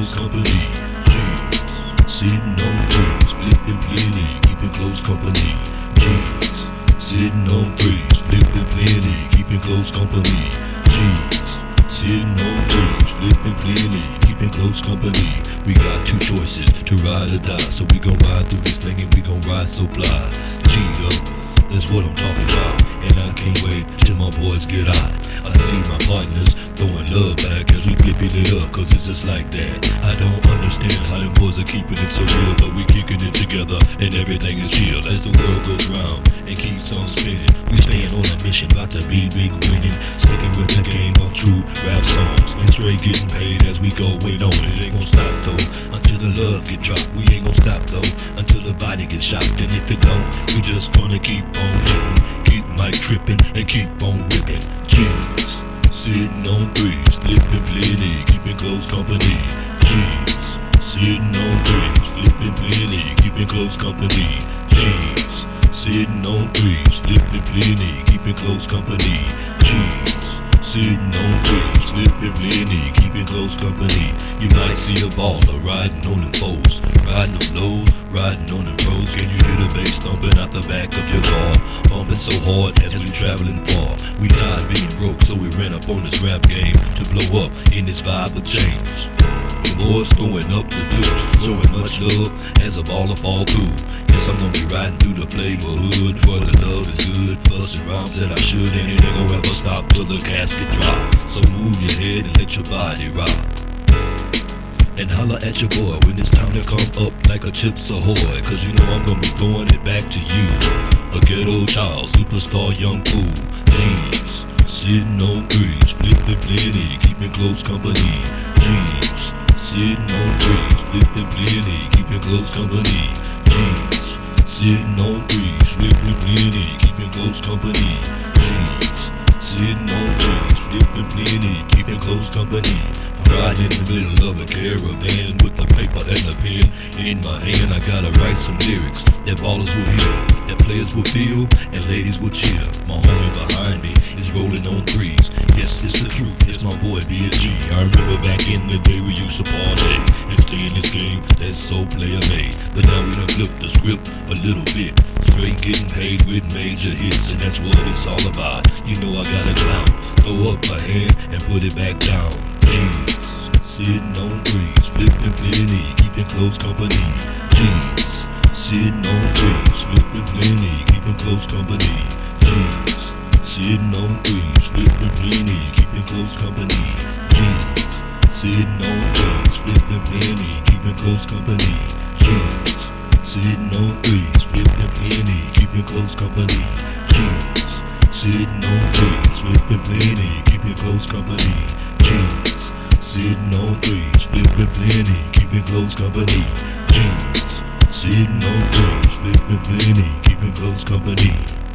close company. G's, sitting on threes, flipping plenty, keeping close company. G's, sitting on threes, flipping plenty, keeping close company. G's, sitting on threes, flipping plenty, keeping close company. We got two choices, to ride or die, so we gon' ride through this thing and we gon' ride so fly. G up, that's what I'm talking about, and I can't wait till my boys get out. I see my partners throwing love back as we flipping it up, cause it's just like that. I don't understand how them boys are keeping it so real, but we kicking it together and everything is chill as the world goes round and keeps on spinning. We staying on a mission, about to be big winning, sticking with the game of true rap songs and straight getting paid as we go. Wait on it, ain't gon' stop though until the love get dropped. We ain't gon' stop though until the body gets shot, and if it don't, we just gonna keep on hitting, keep mic tripping and keep on ripping. G's, sitting on threes, flipping plenty, keeping close company. G's, sitting on threes, flipping plenty, keeping close company. G's, sitting on threes, flipping plenty, keeping close company. G's, sitting on threes, flipping plenty, keeping close company. You might see a baller riding on them foes, riding on lows, riding on them pros. Can you hear the bass thumping out the back of your car, bumping so hard as we traveling far? We died being broke, so we ran up on this rap game to blow up in this vibe of change. The boys throwing up the deuce, showing much love as a baller fall through. Yes, I'm gonna be riding through the flavor hood, where the love is good, busting rhymes that I should, and it ain't gonna ever stop till the casket drop. So move your head and let your body rock, and holla at your boy when it's time to come up like a Chips Ahoy, cause you know I'm gonna be throwing it back to you. A ghetto child, superstar, young fool. G's, sitting on threes, flipping plenty, keeping close company. G's, sitting on threes, flipping plenty, keeping close company. G's, sitting on threes, flipping plenty, keeping close company. G's, sitting on threes, flipping plenty, keeping close company. Riding in the middle of a caravan with the paper and the pen in my hand. I gotta write some lyrics that ballers will hear, that players will feel, and ladies will cheer. My homie behind me is rolling on threes. Yes, it's the truth, it's my boy B.A.G. I remember back in the day we used to parlay and stay in this game that's so player made. But now we done flipped the script a little bit, straight getting paid with major hits, and that's what it's all about. You know I got a clown, throw up my hand and put it back down. G's, sitting on threes, flipping plenty, keeping close company. G's, sitting on threes, flipping plenty, keeping close company. G's, sitting on threes, flipping plenty, keeping close company. G's, sitting on threes, flipping plenty, keeping close company. G's, sitting on threes, flipping plenty, keeping close company. G's, sitting on threes, flipping plenty, keeping close company. G's, sitting on threes, flipping plenty, keeping close company. G's, sitting on threes, flipping plenty, keeping close company.